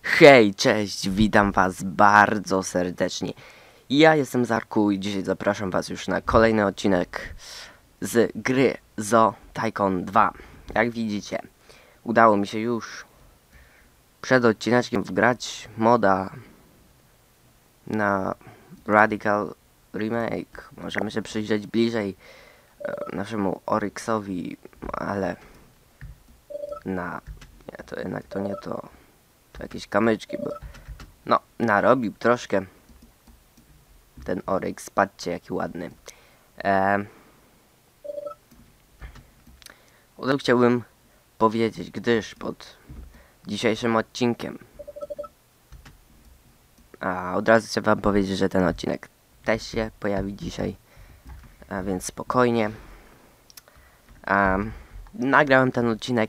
Hej, cześć, witam was bardzo serdecznie. Ja jestem Zarku i dzisiaj zapraszam was już na kolejny odcinek z gry Zoo Tycoon 2. Jak widzicie, udało mi się już przed odcineczkiem wgrać moda na Radical Remake. Możemy się przyjrzeć bliżej naszemu Oryxowi, ale nie, to jednak to nie to. To jakieś kamyczki, bo no, narobił troszkę ten Oryx. Patrzcie, jaki ładny. Od razu chciałbym powiedzieć, gdyż pod dzisiejszym odcinkiem od razu chcę wam powiedzieć, że ten odcinek też się pojawi dzisiaj, więc spokojnie. Nagrałem ten odcinek,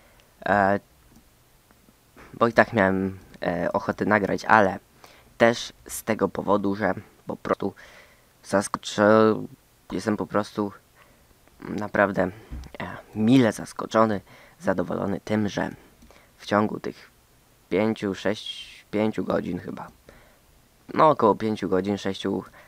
bo i tak miałem ochotę nagrać, ale też z tego powodu, że po prostu jestem po prostu naprawdę mile zaskoczony, zadowolony tym, że w ciągu tych 5 godzin chyba, no około 5 godzin, 6,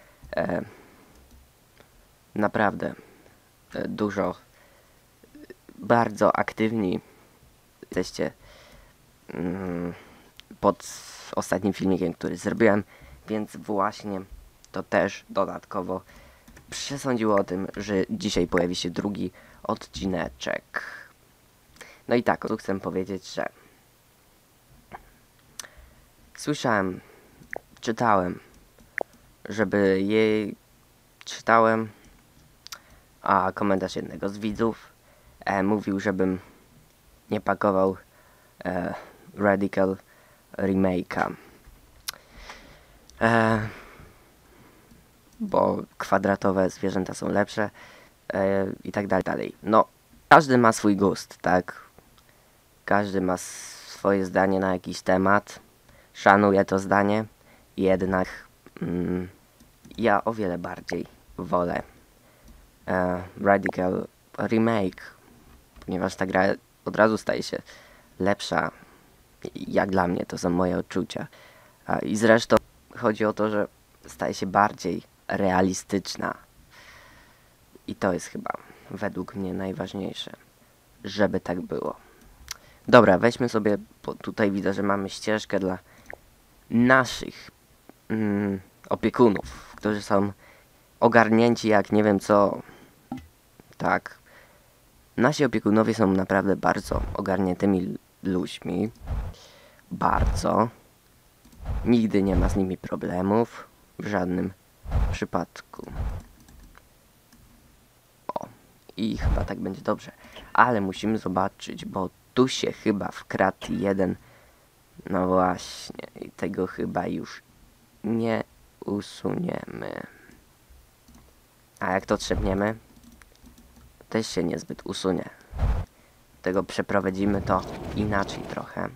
naprawdę dużo, bardzo aktywni jesteście pod ostatnim filmikiem, który zrobiłem, więc właśnie to też dodatkowo przesądziło o tym, że dzisiaj pojawi się drugi odcineczek. No i tak, tu chcę powiedzieć, że czytałem, a komentarz jednego z widzów mówił, żebym nie pakował Radical Remake'a, bo kwadratowe zwierzęta są lepsze i tak dalej. No, każdy ma swój gust, tak? Każdy ma swoje zdanie na jakiś temat. Szanuję to zdanie, jednak ja o wiele bardziej wolę Radical Remake, ponieważ ta gra od razu staje się lepsza. Jak dla mnie, to są moje odczucia. I zresztą chodzi o to, że staje się bardziej realistyczna. I to jest chyba według mnie najważniejsze, żeby tak było. Dobra, weźmy sobie, bo tutaj widzę, że mamy ścieżkę dla naszych opiekunów, którzy są ogarnięci jak nie wiem co. Tak. Nasi opiekunowie są naprawdę bardzo ogarniętymi ludźmi. Bardzo. Nigdy nie ma z nimi problemów. W żadnym przypadku. O. I chyba tak będzie dobrze. Ale musimy zobaczyć, bo tu się chyba wkradł jeden. No właśnie. I tego chyba już nie usuniemy. A jak to trzepniemy, też się niezbyt usunie. Tego przeprowadzimy to inaczej trochę.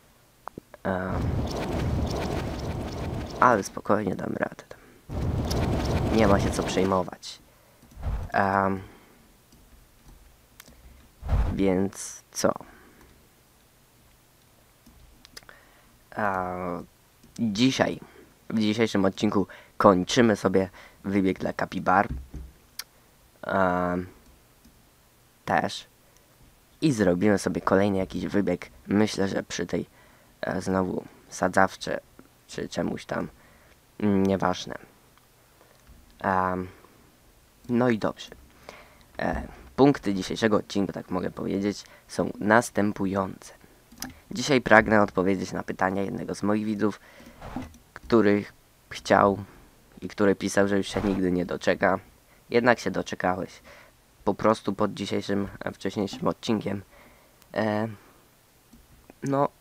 Ale spokojnie dam radę. Nie ma się co przejmować. Więc co? Dzisiaj, w dzisiejszym odcinku kończymy sobie wybieg dla kapibar. Też. I zrobimy sobie kolejny jakiś wybieg. Myślę, że przy tej znowu sadzawcze, czy czemuś tam, nieważne. No i dobrze. Punkty dzisiejszego odcinka, tak mogę powiedzieć, są następujące. Dzisiaj pragnę odpowiedzieć na pytania jednego z moich widzów, który chciał i który pisał, że już się nigdy nie doczeka. Jednak się doczekałeś. Po prostu pod dzisiejszym, wcześniejszym odcinkiem no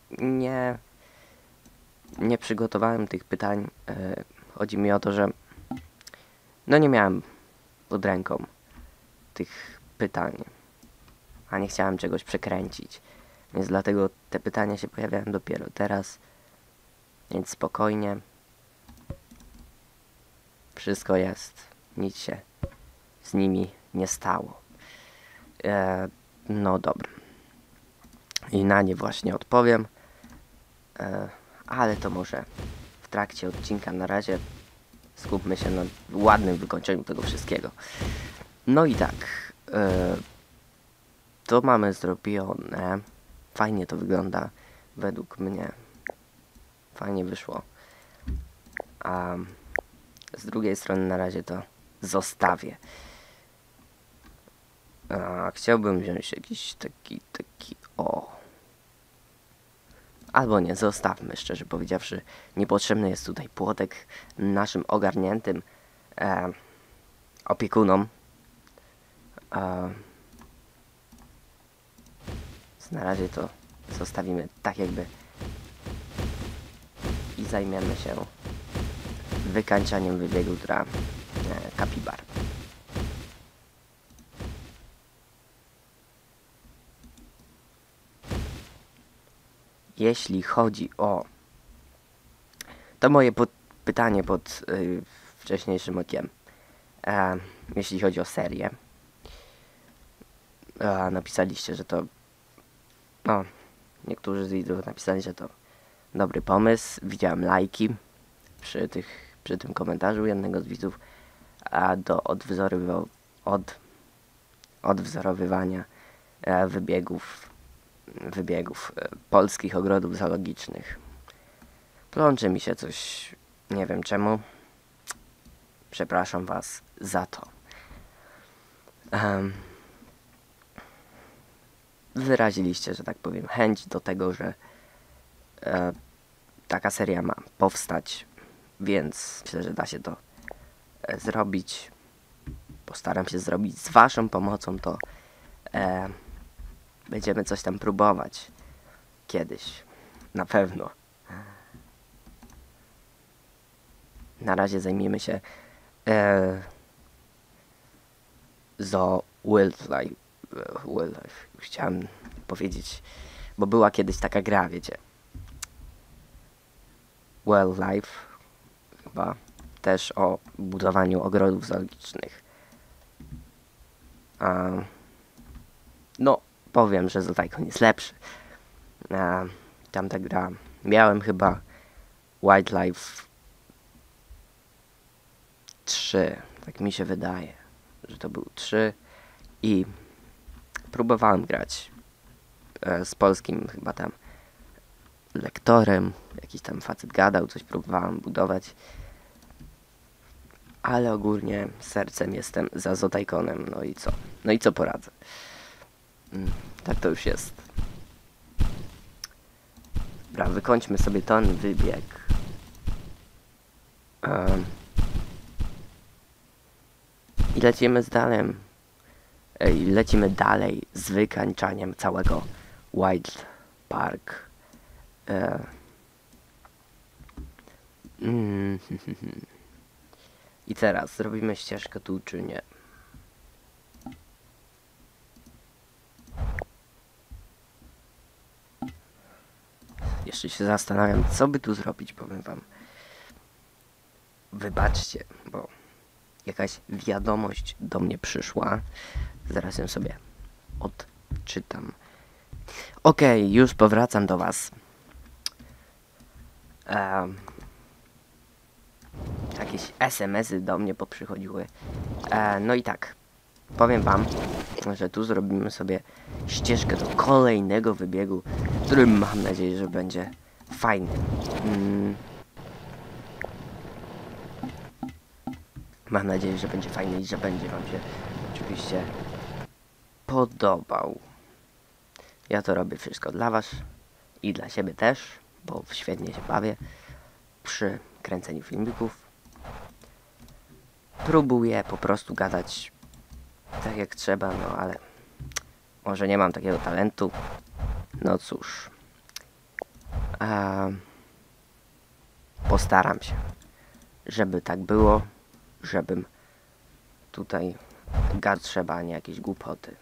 nie przygotowałem tych pytań. Chodzi mi o to, że no nie miałem pod ręką tych pytań, a nie chciałem czegoś przekręcić, więc dlatego te pytania się pojawiają dopiero teraz, więc spokojnie, wszystko jest, nic się z nimi nie stało. No dobra. I na nie właśnie odpowiem. Ale to może w trakcie odcinka. Na razie skupmy się na ładnym wykończeniu tego wszystkiego. No i tak, to mamy zrobione. Fajnie to wygląda, według mnie. Fajnie wyszło. A z drugiej strony na razie to zostawię. Chciałbym wziąć jakiś taki albo nie, zostawmy, szczerze powiedziawszy. Niepotrzebny jest tutaj płotek naszym ogarniętym opiekunom. Na razie to zostawimy tak jakby i zajmiemy się wykańczaniem wybiegu dla kapibar. Jeśli chodzi o to moje pytanie pod wcześniejszym okiem, jeśli chodzi o serię, napisaliście, że to niektórzy z widzów napisali, że to dobry pomysł. Widziałem lajki przy tym komentarzu jednego z widzów, a do odwzorowywania wybiegów polskich ogrodów zoologicznych. Plącze mi się coś, nie wiem czemu. Przepraszam was za to. Wyraziliście, że tak powiem, chęć do tego, że taka seria ma powstać, więc myślę, że da się to zrobić. Postaram się zrobić z waszą pomocą to. Będziemy coś tam próbować kiedyś, na pewno. Na razie zajmiemy się wildlife. Chciałem powiedzieć, bo była kiedyś taka gra, wiecie. Wildlife, chyba też o budowaniu ogrodów zoologicznych. No, powiem, że Zootykon jest lepszy. Tamta gra, miałem chyba Wildlife 3, tak mi się wydaje, że to był 3 i próbowałem grać z polskim chyba tam lektorem, jakiś tam facet gadał, coś próbowałem budować, ale ogólnie sercem jestem za Zootykonem, no i co poradzę. Tak to już jest. Dobra, wykończmy sobie ten wybieg. I lecimy dalej z wykańczaniem całego Wild Park. I teraz zrobimy ścieżkę tu czy nie? Jeszcze się zastanawiam, co by tu zrobić, powiem wam. Wybaczcie, bo jakaś wiadomość do mnie przyszła. Zaraz ją sobie odczytam. Okej, już powracam do was. Jakieś SMS-y do mnie poprzychodziły. No i tak, powiem wam, że tu zrobimy sobie ścieżkę do kolejnego wybiegu, który mam nadzieję, że będzie fajny. Mam nadzieję, że będzie fajny i że będzie wam się oczywiście podobał. Ja to robię wszystko dla was i dla siebie też, bo świetnie się bawię przy kręceniu filmików. Próbuję po prostu gadać tak jak trzeba, no ale może nie mam takiego talentu. No cóż. Postaram się, żeby tak było, żebym tutaj gadł trzeba, a nie jakieś głupoty.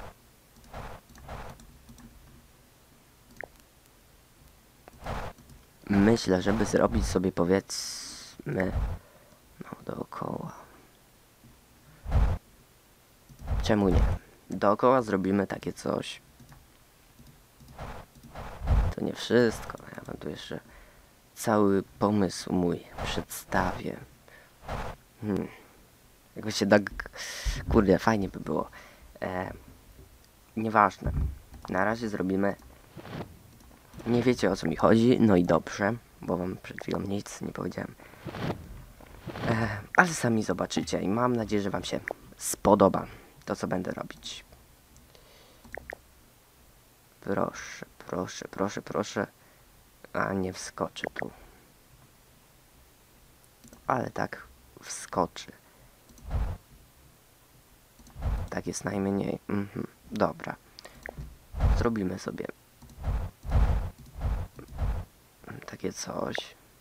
Myślę, żeby zrobić sobie, powiedzmy, dookoła. Czemu nie? Dookoła zrobimy takie coś. To nie wszystko. Ja wam tu jeszcze cały pomysł mój przedstawię. Jakby się tak... Kurde, fajnie by było. Nieważne. Na razie zrobimy... Nie wiecie, o co mi chodzi, no i dobrze, bo wam przed chwilą nic nie powiedziałem. Ale sami zobaczycie i mam nadzieję, że wam się spodoba to, co będę robić. Proszę, proszę, proszę, proszę. A nie wskoczy tu. Ale tak wskoczy. Tak jest najmniej. Dobra. Zrobimy sobie takie coś.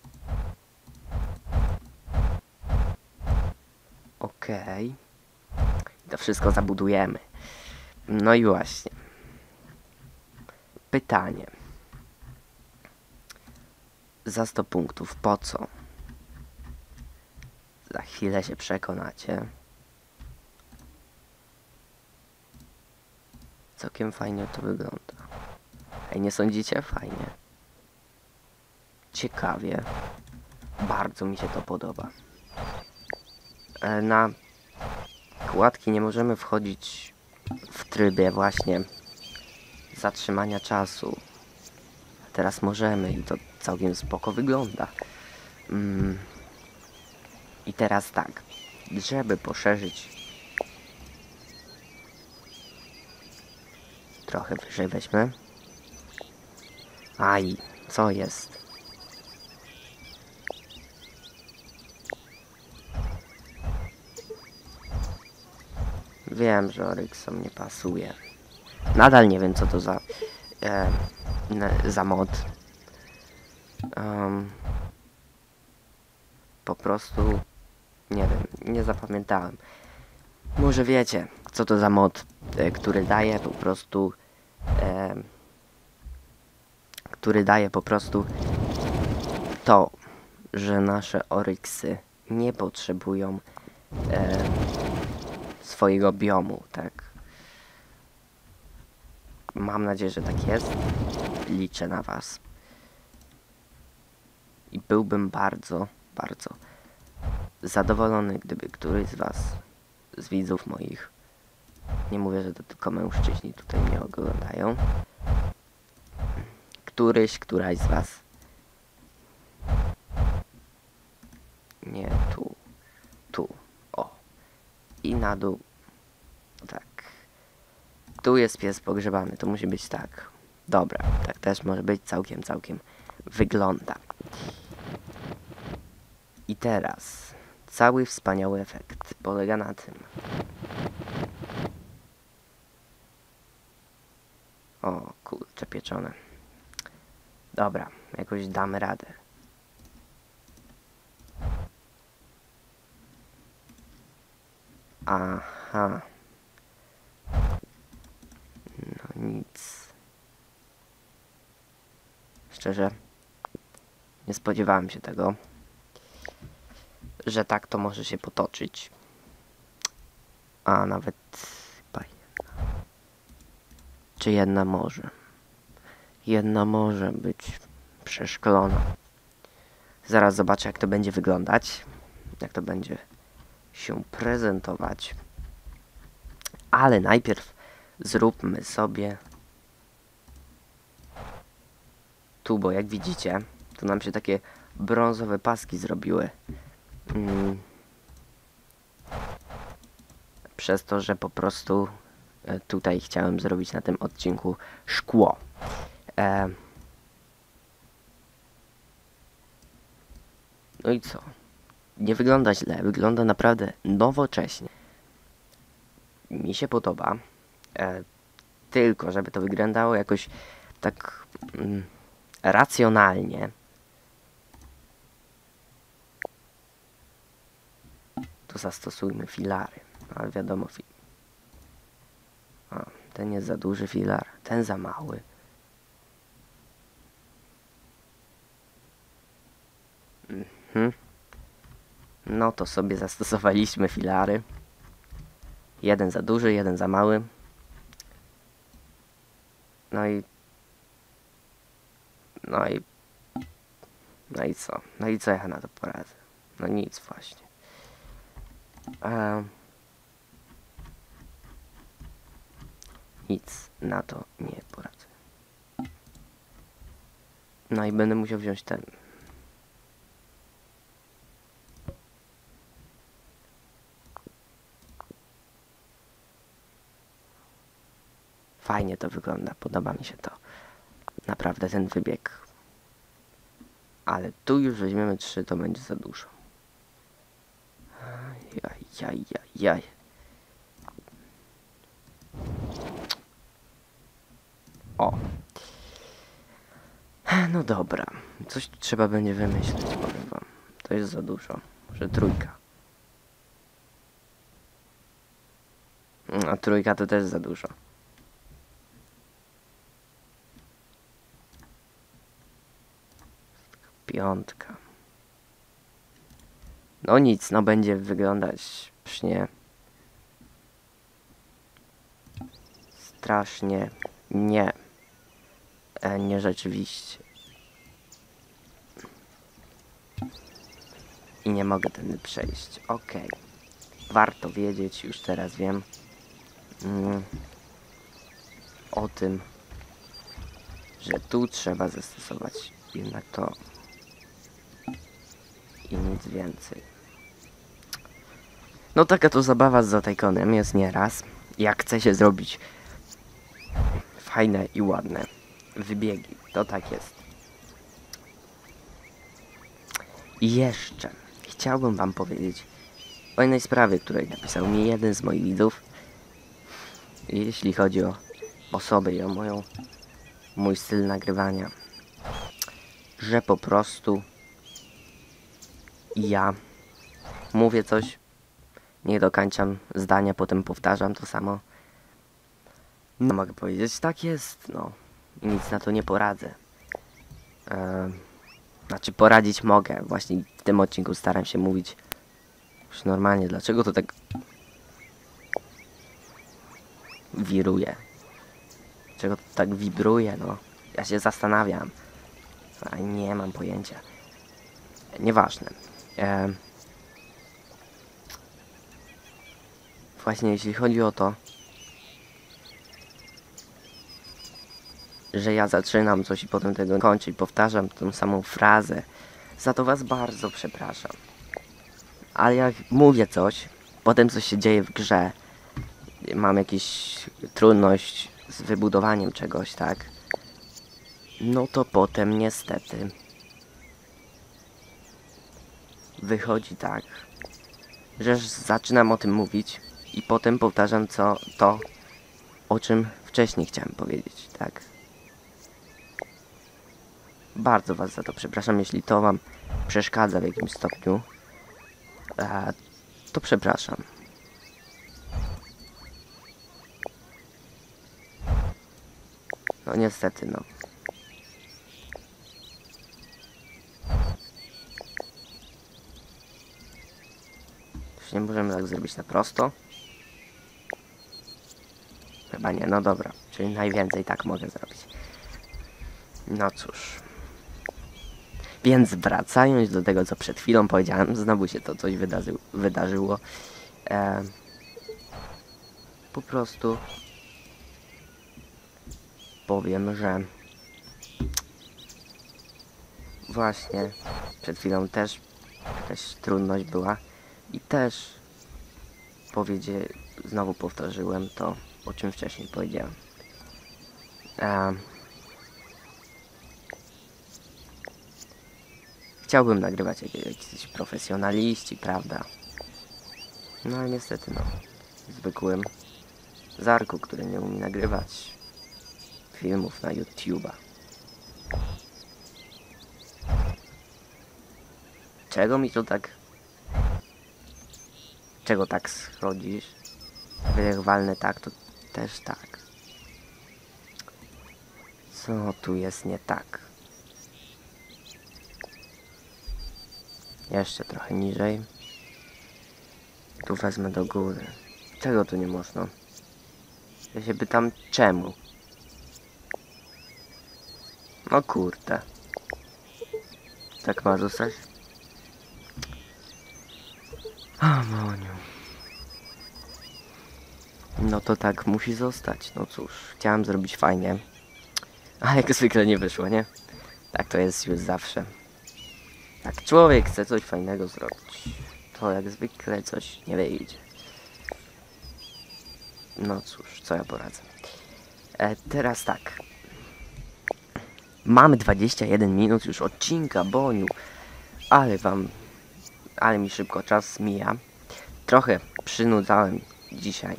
Okej. To wszystko zabudujemy. No i właśnie. Pytanie. Za 100 punktów po co? Za chwilę się przekonacie. Całkiem fajnie to wygląda. Ej, nie sądzicie? Fajnie. Ciekawie. Bardzo mi się to podoba. Na kładki nie możemy wchodzić w trybie właśnie zatrzymania czasu. Teraz możemy i to całkiem spoko wygląda. I teraz tak, żeby poszerzyć, trochę wyżej weźmy. Aj, co jest? Wiem, że Oryxom nie pasuje. Nadal nie wiem, co to za mod. Po prostu nie wiem, nie zapamiętałem. Może wiecie, co to za mod, który daje po prostu to, że nasze Oryxy nie potrzebują swojego biomu, tak? Mam nadzieję, że tak jest. Liczę na was. I byłbym bardzo, bardzo zadowolony, gdyby któryś z was, z widzów moich, nie mówię, że to tylko mężczyźni tutaj mnie oglądają, któraś z was, nie, tu, o, i na dół, tak, tu jest pies pogrzebany, to musi być tak, dobra, tak też może być, całkiem wygląda. I teraz cały wspaniały efekt polega na tym. O kurczę pieczone. Dobra, jakoś damy radę. Aha. No nic. Szczerze, nie spodziewałem się tego, że tak to może się potoczyć. A nawet chyba jedna. Czy jedna może? Jedna może być przeszklona. Zaraz zobaczę, jak to będzie wyglądać. Jak to będzie się prezentować. Ale najpierw zróbmy sobie tu, bo jak widzicie, tu nam się takie brązowe paski zrobiły. Przez to, że po prostu tutaj chciałem zrobić na tym odcinku szkło. No i co? Nie wygląda źle, wygląda naprawdę nowocześnie. Mi się podoba. Tylko, żeby to wyglądało jakoś tak racjonalnie, to zastosujmy filary. Ale wiadomo, ten jest za duży filar, ten za mały. No to sobie zastosowaliśmy filary. Jeden za duży, jeden za mały. No i No i co? No i co ja na to poradzę? No nic właśnie. Nic na to nie poradzę. No i będę musiał wziąć ten. Fajnie to wygląda, podoba mi się to. Naprawdę ten wybieg. Ale tu już weźmiemy 3, to będzie za dużo. Jaj. O. No dobra. Coś tu trzeba będzie wymyślić, powiem wam. To jest za dużo. Może 3. A 3 to też za dużo. Piątka. No nic, no będzie wyglądać psznie. Strasznie nie rzeczywiście. I nie mogę tędy przejść. Okej. Warto wiedzieć, już teraz wiem. O tym, że tu trzeba zastosować jednak to i nic więcej. No taka to zabawa z Zotaikonem jest nieraz. Jak chce się zrobić fajne i ładne wybiegi, to tak jest. I jeszcze chciałbym wam powiedzieć o jednej sprawie, której napisał mi jeden z moich widzów. Jeśli chodzi o osobę i o mój styl nagrywania. Że po prostu ja mówię coś, nie dokończam zdania, potem powtarzam to samo. No mogę powiedzieć, tak jest, no. I nic na to nie poradzę. Znaczy poradzić mogę. Właśnie w tym odcinku staram się mówić już normalnie. Dlaczego to tak wiruje? Dlaczego to tak wibruje, no? Ja się zastanawiam. A nie mam pojęcia. Nieważne. Właśnie jeśli chodzi o to, że ja zaczynam coś i potem tego kończę i powtarzam tą samą frazę, za to was bardzo przepraszam. Ale jak mówię coś, potem coś się dzieje w grze, mam jakąś trudność z wybudowaniem czegoś, tak? No to potem niestety wychodzi tak, że zaczynam o tym mówić i potem powtarzam to, o czym wcześniej chciałem powiedzieć, tak? Bardzo was za to przepraszam, jeśli to wam przeszkadza w jakimś stopniu, to przepraszam. No niestety, no. Już nie możemy tak zrobić na prosto. Chyba nie, no dobra. Czyli najwięcej tak mogę zrobić. No cóż. Więc wracając do tego, co przed chwilą powiedziałem, znowu się to coś wydarzyło. Po prostu powiem, że właśnie przed chwilą też jakaś trudność była i też znowu powtórzyłem to, o czym wcześniej powiedziałem. Chciałbym nagrywać jakiś profesjonaliści, prawda? No ale niestety, no, zwykłym Zarku, który nie umie nagrywać filmów na YouTube'a. Czego mi to tak... Czego tak schodzisz? Jak walnę tak, to też tak. Co tu jest nie tak? Jeszcze trochę niżej. Tu wezmę do góry. Czego tu nie można? Ja się pytam, czemu? No kurde. Tak ma zostać? O, Moniu. No to tak musi zostać. No cóż, chciałem zrobić fajnie. A jak zwykle nie wyszło, nie? Tak to jest już zawsze. Jak człowiek chce coś fajnego zrobić, to jak zwykle coś nie wyjdzie. No cóż, co ja poradzę. Teraz tak. Mamy 21 minut już odcinka, Boniu. Ale mi szybko czas mija. Trochę przynudzałem dzisiaj.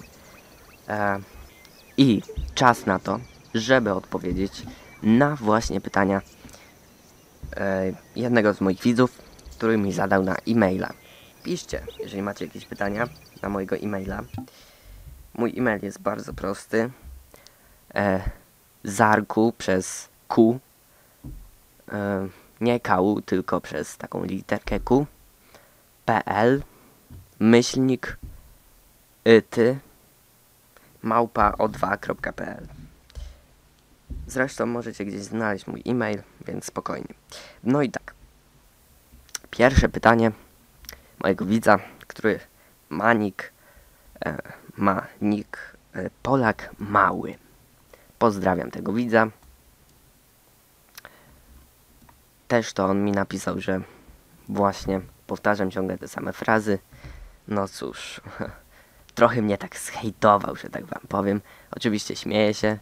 I czas na to, żeby odpowiedzieć na właśnie pytania jednego z moich widzów, który mi zadał na e-maila. Piszcie, jeżeli macie jakieś pytania na mojego e-maila. Mój e-mail jest bardzo prosty. Zarku przez Q. Nie KU, tylko przez taką literkę Q. PL myślnik ty małpa o2.pl. Zresztą możecie gdzieś znaleźć mój e-mail, więc spokojnie. No i tak. Pierwsze pytanie mojego widza, który ma nick Polak Mały. Pozdrawiam tego widza. Też to on mi napisał, że właśnie powtarzam ciągle te same frazy. No cóż, trochę mnie tak zhejtował, że tak wam powiem. Oczywiście śmieję się.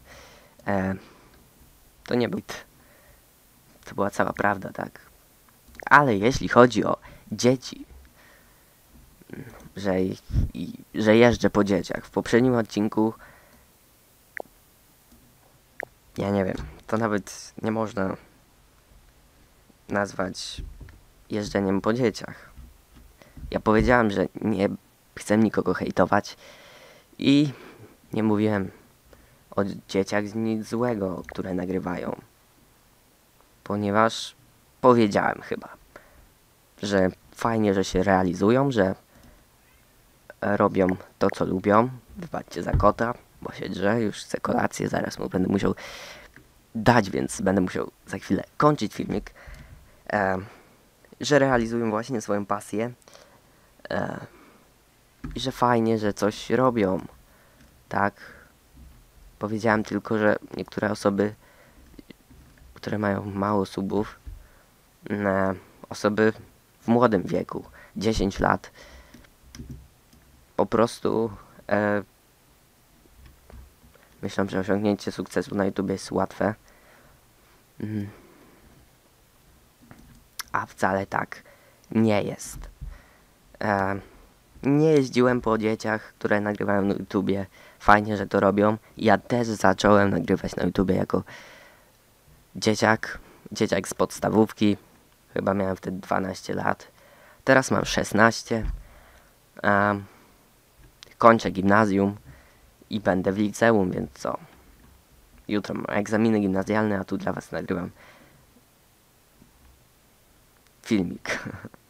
To nie był... To była cała prawda, tak? Ale jeśli chodzi o dzieci, że jeżdżę po dzieciach. W poprzednim odcinku ja nie wiem, to nawet nie można nazwać jeżdżeniem po dzieciach. Ja powiedziałem, że nie chcę nikogo hejtować i nie mówiłem o dzieciach nic złego, które nagrywają. Ponieważ powiedziałem chyba, że fajnie, że się realizują, że robią to, co lubią. Wybaczcie za kota, bo się drze, już chcę kolację, zaraz mu będę musiał dać, więc będę musiał za chwilę kończyć filmik. Że realizują właśnie swoją pasję. I że fajnie, że coś robią. Tak. Powiedziałem tylko, że niektóre osoby, które mają mało subów, osoby w młodym wieku, 10 lat, po prostu myślę, że osiągnięcie sukcesu na YouTube jest łatwe. A wcale tak nie jest. Nie jeździłem po dzieciach, które nagrywają na YouTubie. Fajnie, że to robią. Ja też zacząłem nagrywać na YouTubie jako dzieciak z podstawówki. Chyba miałem wtedy 12 lat. Teraz mam 16. Kończę gimnazjum i będę w liceum, więc co? Jutro mam egzaminy gimnazjalne, a tu dla was nagrywam filmik.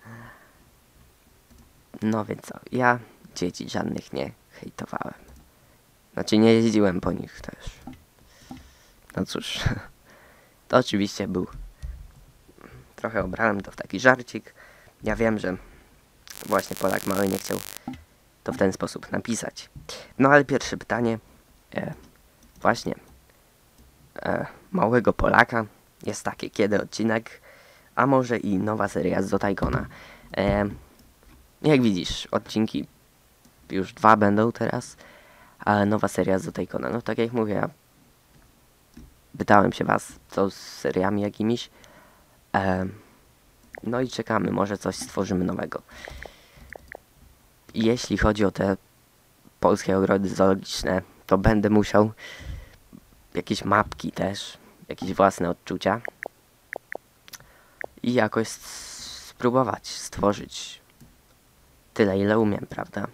No więc co? Ja dzieci żadnych nie hejtowałem. Znaczy nie jeździłem po nich też. No cóż. To oczywiście był... Trochę obrałem to w taki żarcik. Ja wiem, że właśnie Polak Mały nie chciał to w ten sposób napisać. No ale pierwsze pytanie właśnie małego Polaka jest takie: kiedy odcinek, a może i nowa seria z Zotaikona. Jak widzisz, odcinki już 2 będą teraz, ale nowa seria z Zotaikona. No tak jak mówię, ja pytałem się was, co z seriami jakimiś. No i czekamy, może coś stworzymy nowego. Jeśli chodzi o te polskie ogrody zoologiczne, to będę musiał jakieś mapki też, jakieś własne odczucia i jakoś spróbować stworzyć tyle, ile umiem, prawda?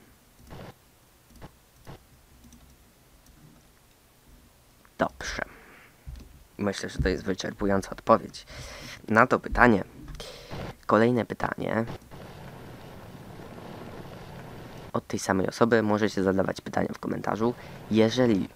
Dobrze. Myślę, że to jest wyczerpująca odpowiedź na to pytanie. Kolejne pytanie od tej samej osoby. Możecie zadawać pytania w komentarzu. Jeżeli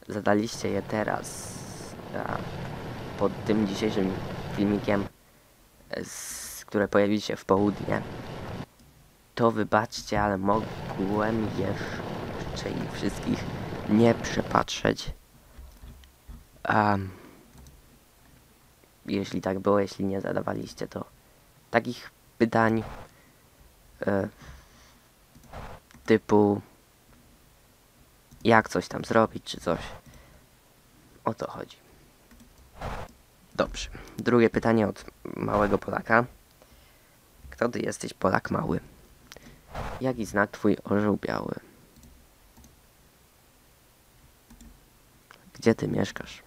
zadaliście je teraz pod tym dzisiejszym filmikiem, które pojawiły się w południe, to wybaczcie, ale mogłem jeszcze ich wszystkich nie przepatrzeć. Jeśli tak było, jeśli nie zadawaliście, to takich pytań typu jak coś tam zrobić, czy coś. O to chodzi. Dobrze. Drugie pytanie od małego Polaka. Kto ty jesteś, Polak mały? Jaki znak twój orzeł biały? Gdzie ty mieszkasz?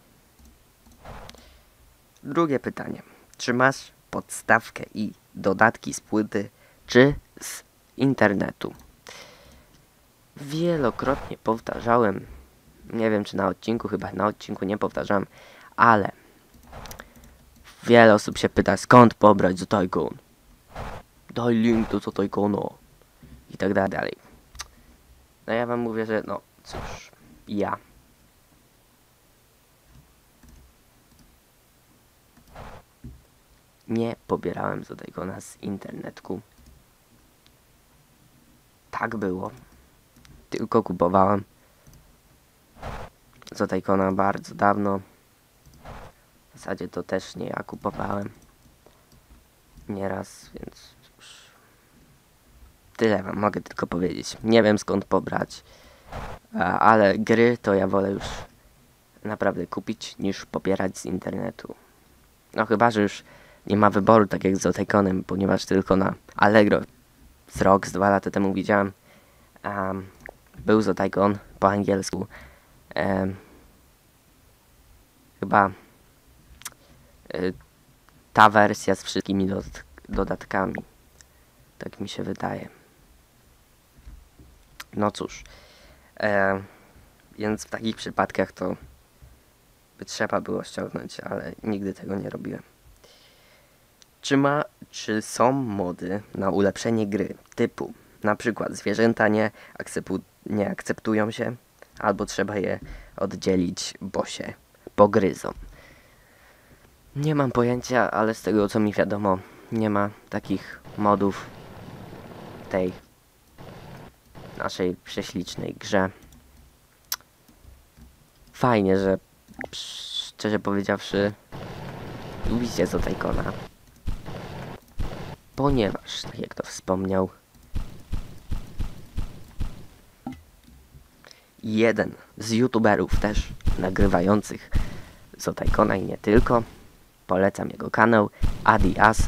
Drugie pytanie. Czy masz podstawkę i dodatki z płyty, czy z internetu? Wielokrotnie powtarzałem, nie wiem czy na odcinku, chyba na odcinku nie powtarzałem, ale wiele osób się pyta, skąd pobrać Zotaikon? Daj link do Zotaikona i tak dalej. No ja wam mówię, że no cóż, ja nie pobierałem Zotaikona z internetku. Tak było. Tylko kupowałem Zotaikona bardzo dawno. W zasadzie to też nie ja kupowałem nieraz, więc cóż. Tyle wam mogę tylko powiedzieć. Nie wiem skąd pobrać, ale gry to ja wolę już naprawdę kupić niż pobierać z internetu. No chyba, że już nie ma wyboru tak jak z Zotaikonem, ponieważ tylko na Allegro z rok, z 2 lata temu widziałem był Zotaikon po angielsku. Chyba ta wersja z wszystkimi dodatkami. Tak mi się wydaje. No cóż. Więc w takich przypadkach to by trzeba było ściągnąć, ale nigdy tego nie robiłem. Czy są mody na ulepszenie gry typu na przykład zwierzęta nie akceptują się, albo trzeba je oddzielić, bo się pogryzą? Nie mam pojęcia, ale z tego co mi wiadomo, nie ma takich modów w tej naszej prześlicznej grze. Fajnie, że szczerze powiedziawszy lubicie Zotaikona, ponieważ, tak jak to wspomniał jeden z youtuberów też nagrywających Zotaikona i nie tylko, polecam jego kanał, Adias,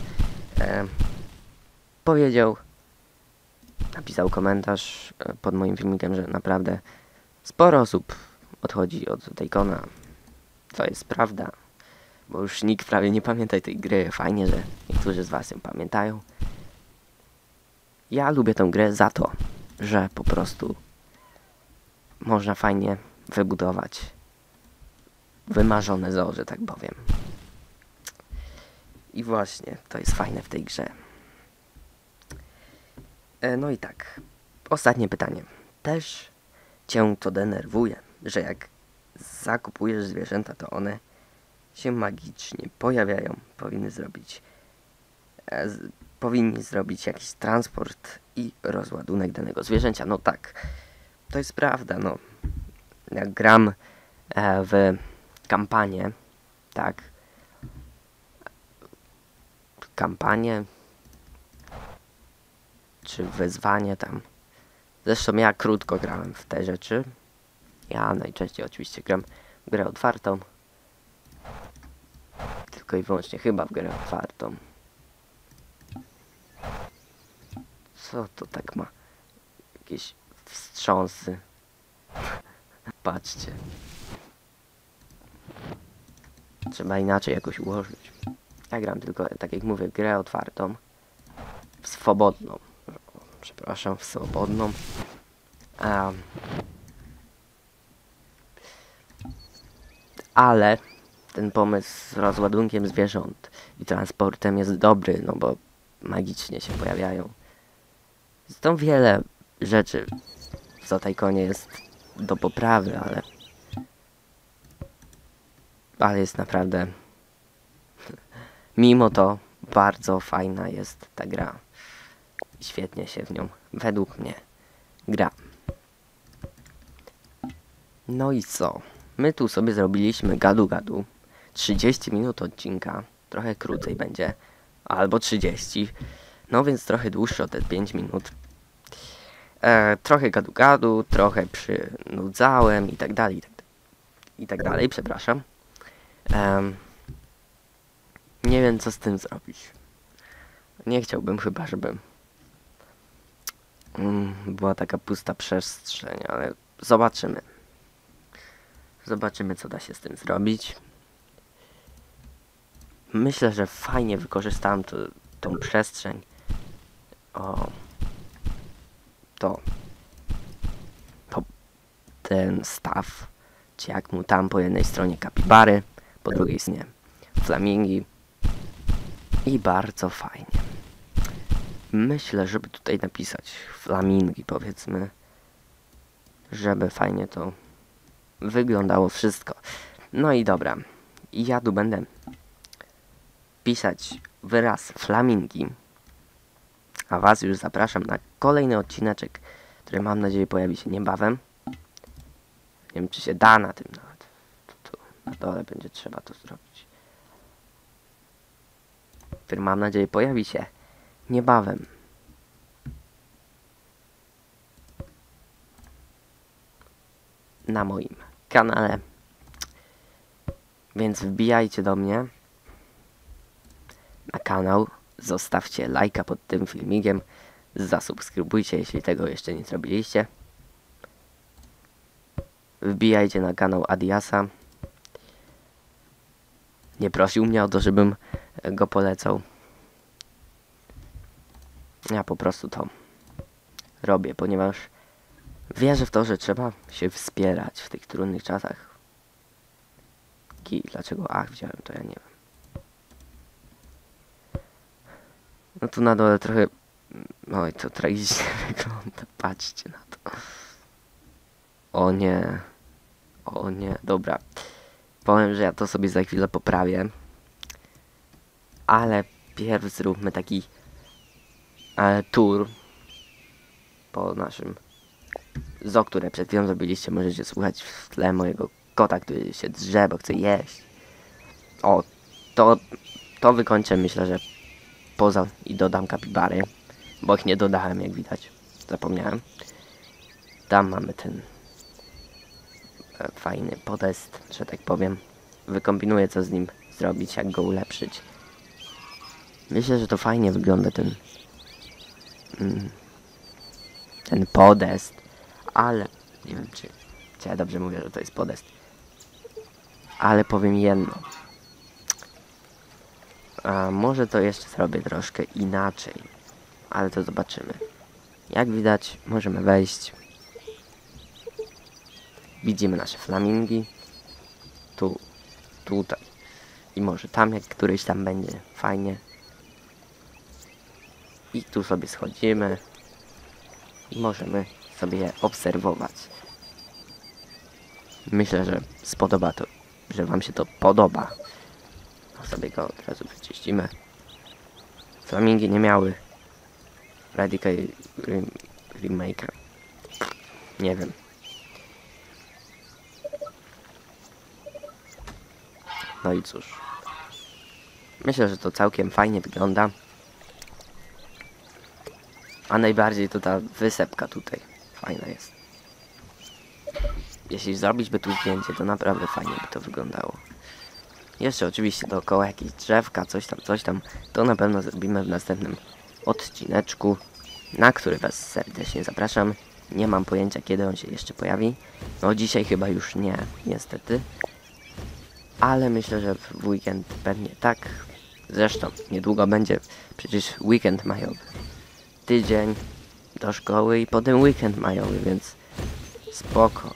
napisał komentarz pod moim filmikiem, że naprawdę sporo osób odchodzi od Zotaikona. To jest prawda, bo już nikt prawie nie pamięta tej gry. Fajnie, że niektórzy z was ją pamiętają. Ja lubię tę grę za to, że po prostu można fajnie wybudować wymarzone zoo, że tak powiem. I właśnie, to jest fajne w tej grze. No i tak, ostatnie pytanie. Też cię to denerwuje, że jak zakupujesz zwierzęta, to one się magicznie pojawiają. Powinni zrobić jakiś transport i rozładunek danego zwierzęcia. No tak, to jest prawda, no. Jak gram w kampanię, tak, kampanię czy wyzwanie tam. Zresztą ja krótko grałem w te rzeczy. Ja najczęściej oczywiście gram w grę otwartą. Tylko i wyłącznie chyba w grę otwartą. Co to tak ma? Jakieś wstrząsy. Patrzcie. Trzeba inaczej jakoś ułożyć. Ja gram tylko, tak jak mówię, grę otwartą. Swobodną. Przepraszam, w swobodną. Ale ten pomysł z rozładunkiem zwierząt i transportem jest dobry, no bo magicznie się pojawiają. Zresztą wiele rzeczy w Zotaikonie jest do poprawy, ale jest naprawdę mimo to bardzo fajna jest ta gra. Świetnie się w nią, według mnie, gra. No i co? My tu sobie zrobiliśmy gadu. 30 minut odcinka. Trochę krócej będzie. Albo 30. No więc trochę dłuższe o te 5 minut. Trochę gadu, trochę przynudzałem i tak dalej. I tak dalej, przepraszam. Nie wiem, co z tym zrobić. Nie chciałbym chyba, żeby była taka pusta przestrzeń, ale zobaczymy. Zobaczymy, co da się z tym zrobić. Myślę, że fajnie wykorzystałem tą przestrzeń. Ten staw, czy jak mu tam po jednej stronie kapibary, po drugiej stronie flamingi. I bardzo fajnie. Myślę, żeby tutaj napisać flamingi, powiedzmy, żeby fajnie to wyglądało wszystko. No i dobra, ja tu będę pisać wyraz flamingi, a was już zapraszam na kolejny odcineczek, który mam nadzieję pojawi się niebawem. Nie wiem, czy się da na tym nawet. Tu na dole będzie trzeba to zrobić. Który mam nadzieję pojawi się niebawem. Na moim kanale. Więc wbijajcie do mnie na kanał. Zostawcie lajka pod tym filmikiem. Zasubskrybujcie, jeśli tego jeszcze nie zrobiliście. Wbijajcie na kanał Adiasa. Nie prosił mnie o to, żebym go polecał. Ja po prostu to robię, ponieważ wierzę w to, że trzeba się wspierać w tych trudnych czasach. Dlaczego wziąłem, to ja nie wiem. No tu na dole trochę... Oj, to tragicznie wygląda. Patrzcie na to. O nie. O nie. Dobra. Powiem, że ja to sobie za chwilę poprawię. Ale pierw zróbmy taki tour po naszym zoo, które przed chwilą zrobiliście. Możecie słuchać w tle mojego kota, który się drze, bo chce jeść. O, to wykończę, myślę, że poza i dodam kapibary, bo ich nie dodałem, jak widać. Zapomniałem. Tam mamy ten fajny podest, że tak powiem. Wykombinuję, co z nim zrobić, jak go ulepszyć. Myślę, że to fajnie wygląda ten podest, ale nie wiem, czy ja dobrze mówię, że to jest podest. Ale powiem jedno. Może to jeszcze zrobię troszkę inaczej, ale to zobaczymy. Jak widać, możemy wejść. Widzimy nasze flamingi. Tutaj. I może tam, jak któryś tam będzie. Fajnie. I tu sobie schodzimy. I możemy sobie je obserwować. Myślę, że że wam się to podoba. Sobie go od razu wyczyścimy. Flamingi nie miały Radical Remake'a. Nie wiem. No i cóż. Myślę, że to całkiem fajnie wygląda. A najbardziej to ta wysepka tutaj. Fajna jest. Jeśli zrobić by tu zdjęcie, to naprawdę fajnie by to wyglądało. Jeszcze oczywiście dookoła jakieś drzewka, coś tam. To na pewno zrobimy w następnym odcineczku, na który was serdecznie zapraszam. Nie mam pojęcia, kiedy on się jeszcze pojawi. No dzisiaj chyba już nie, niestety. Ale myślę, że w weekend pewnie tak. Zresztą niedługo będzie przecież weekend majowy. Tydzień do szkoły i potem weekend majowy, więc spoko.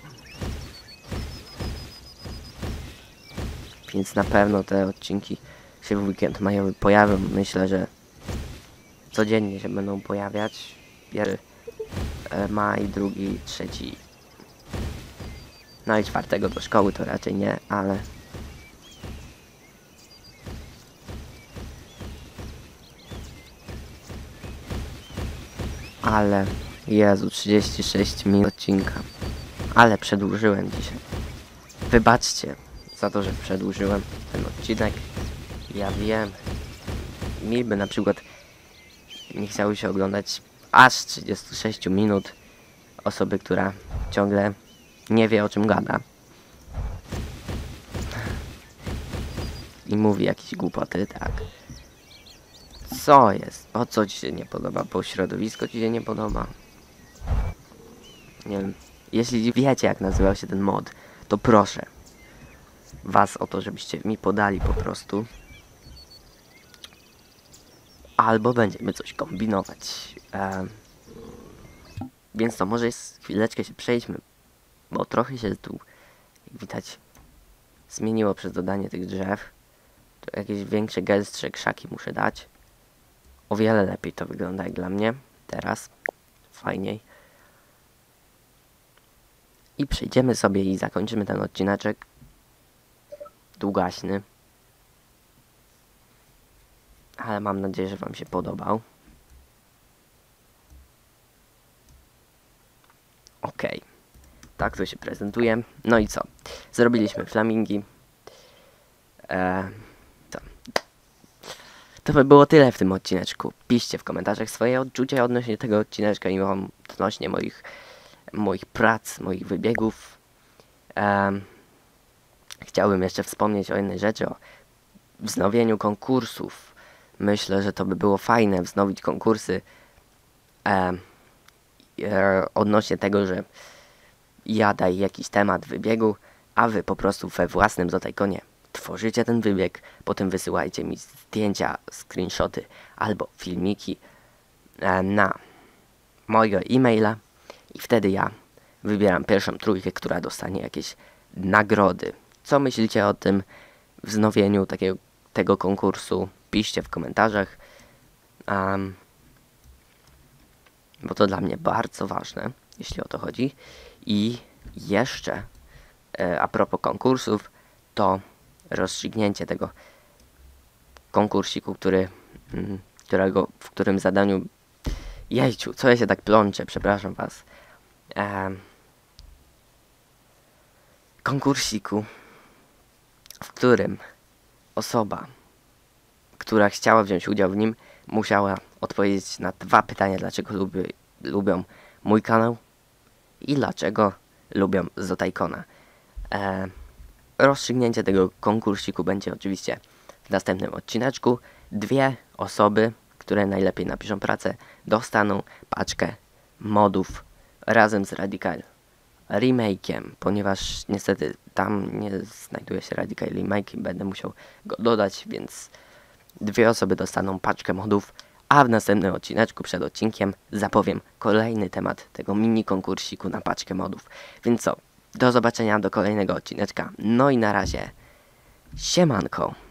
Więc na pewno te odcinki się w weekend majowy pojawią. Myślę, że codziennie się będą pojawiać. 1 maj, 2, 3. No i 4 do szkoły to raczej nie, ale Ale, Jezu, 36 minut odcinka. Ale przedłużyłem dzisiaj. Wybaczcie za to, że przedłużyłem ten odcinek. Ja wiem. Mi by na przykład nie chciało się oglądać aż 36 minut osoby, która ciągle nie wie, o czym gada. I mówi jakieś głupoty, tak. Co jest? O co ci się nie podoba? Bo środowisko ci się nie podoba? Nie wiem. Jeśli wiecie, jak nazywał się ten mod, to proszę was o to, żebyście mi podali po prostu. Albo będziemy coś kombinować. Więc to może chwileczkę się przejdźmy, bo trochę się tu, jak widać, zmieniło przez dodanie tych drzew. To jakieś większe, gęstsze krzaki muszę dać. O wiele lepiej to wygląda jak dla mnie. Teraz. Fajniej. I przejdziemy sobie i zakończymy ten odcineczek. Długaśny. Ale mam nadzieję, że wam się podobał. Okej. Tak to się prezentuje. No i co? Zrobiliśmy flamingi. To by było tyle w tym odcineczku. Piszcie w komentarzach swoje odczucia odnośnie tego odcineczka i odnośnie moich prac, moich wybiegów. Chciałbym jeszcze wspomnieć o jednej rzeczy, o wznowieniu konkursów. Myślę, że to by było fajne, wznowić konkursy odnośnie tego, że ja daję jakiś temat wybiegu, a wy po prostu we własnym Zotaikonie tworzycie ten wybieg, potem wysyłajcie mi zdjęcia, screenshoty albo filmiki na mojego e-maila i wtedy ja wybieram pierwszą trójkę, która dostanie jakieś nagrody. Co myślicie o tym wznowieniu tego konkursu? Piszcie w komentarzach, bo to dla mnie bardzo ważne, jeśli o to chodzi. I jeszcze a propos konkursów, to rozstrzygnięcie tego konkursiku, w którym zadaniu... Jejciu, co ja się tak plączę, przepraszam was. Konkursiku, w którym osoba, która chciała wziąć udział w nim, musiała odpowiedzieć na 2 pytania, dlaczego lubią mój kanał i dlaczego lubią Zotaikona. Rozstrzygnięcie tego konkursiku będzie oczywiście w następnym odcineczku. 2 osoby, które najlepiej napiszą pracę, dostaną paczkę modów razem z Radical Remake'iem, ponieważ niestety tam nie znajduje się Radical Remake i będę musiał go dodać, więc 2 osoby dostaną paczkę modów, a w następnym odcineczku przed odcinkiem zapowiem kolejny temat tego mini konkursiku na paczkę modów. Więc co? Do zobaczenia do kolejnego odcineczka. No i na razie. Siemanko.